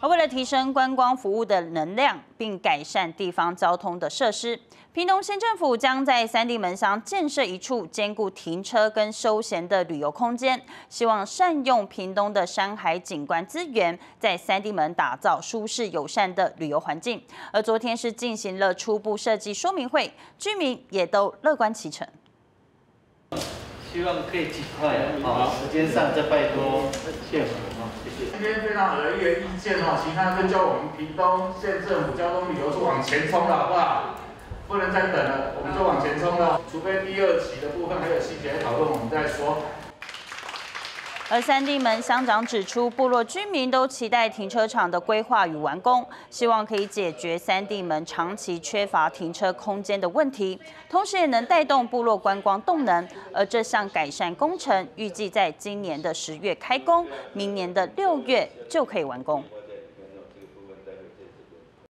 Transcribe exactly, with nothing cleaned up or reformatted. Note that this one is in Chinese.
而为了提升观光服务的能量，并改善地方交通的设施，屏东县政府将在三地门乡建设一处兼顾停车跟休闲的旅游空间，希望善用屏东的山海景观资源，在三地门打造舒适友善的旅游环境。而昨天是进行了初步设计说明会，居民也都乐观其成。 希望可以尽快好，时间上再拜托县府啊，谢谢。 今天非常有一个意见哦，其他就叫我们屏东县政府交通旅游处往前冲了，好不好？不能再等了，我们就往前冲了。除非第二期的部分还有细节讨论，我们再说。 而三地门乡长指出，部落居民都期待停车场的规划与完工，希望可以解决三地门长期缺乏停车空间的问题，同时也能带动部落观光动能。而这项改善工程预计在今年的十月开工，明年的六月就可以完工。